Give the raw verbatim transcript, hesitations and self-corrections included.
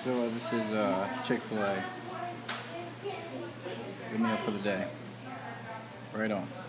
So uh, this is uh, Chick-fil A. The meal for the day. Right on.